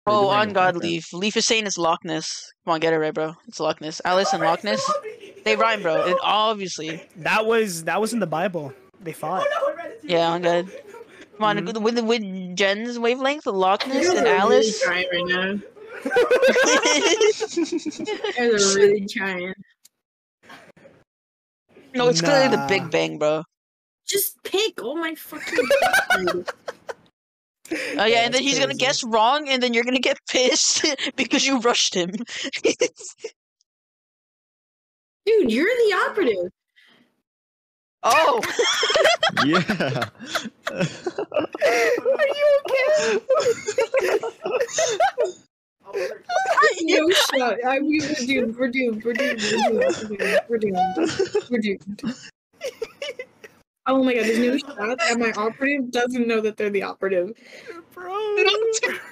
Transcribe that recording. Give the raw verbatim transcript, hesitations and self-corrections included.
Oh, on God, Okay. Leaf. Leaf is saying it's Loch Ness. Come on, get it right, bro. It's Loch Ness. Alice and Loch Ness. They rhyme, bro. It, obviously. That was that was in the Bible. They fought. Yeah, on God. Come on, Mhm. with with Jen's wavelength, Loch You Ness guys and are really Alice. trying right now. You guys are really trying. No, it's clearly the Nah. Big Bang, bro. Just pick. Oh my fucking god. Oh yeah, and then That's he's gonna crazy. guess wrong, and then you're gonna get pissed because you rushed him. Dude, you're the operative. Oh, Yeah. Are you okay? No shot. I, we, we're doomed. We're doomed. We're doomed. We're doomed. We're doomed. We're doomed. Oh my god, there's no shot, and my operative doesn't know that they're the operative. Bro.